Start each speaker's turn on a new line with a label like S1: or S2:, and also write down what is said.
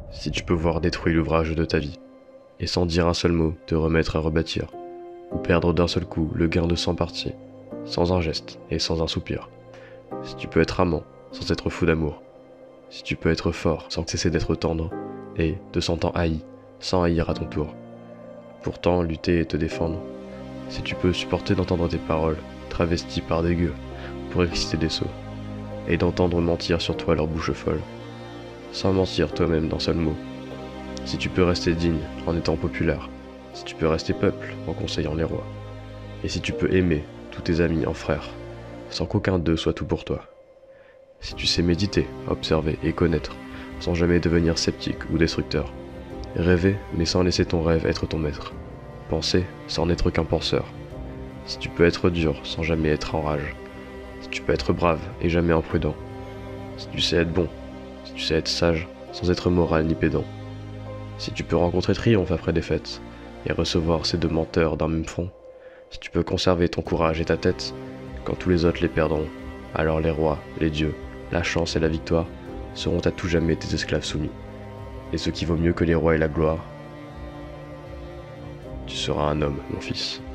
S1: Si tu peux voir détruire l'ouvrage de ta vie, et sans dire un seul mot te remettre à rebâtir, ou perdre d'un seul coup le gain de 100 parties, sans un geste et sans un soupir. Si tu peux être amant sans être fou d'amour, si tu peux être fort sans cesser d'être tendre, et te sentant haï sans haïr à ton tour. Pourtant lutter et te défendre, si tu peux supporter d'entendre tes paroles travesties par des gueux pour exciter des sots, et d'entendre mentir sur toi leur bouche folle, sans mentir toi-même d'un seul mot. Si tu peux rester digne en étant populaire, si tu peux rester peuple en conseillant les rois, et si tu peux aimer tous tes amis en frères, sans qu'aucun d'eux soit tout pour toi. Si tu sais méditer, observer et connaître, sans jamais devenir sceptique ou destructeur. Rêver, mais sans laisser ton rêve être ton maître. Penser, sans n'être qu'un penseur. Si tu peux être dur, sans jamais être en rage. Si tu peux être brave et jamais imprudent. Si tu sais être bon, si tu sais être sage, sans être moral ni pédant. Si tu peux rencontrer triomphe après défaite, et recevoir ces deux menteurs d'un même front. Si tu peux conserver ton courage et ta tête, quand tous les autres les perdront, alors les rois, les dieux, la chance et la victoire seront à tout jamais tes esclaves soumis. Et ce qui vaut mieux que les rois et la gloire, tu seras un homme, mon fils.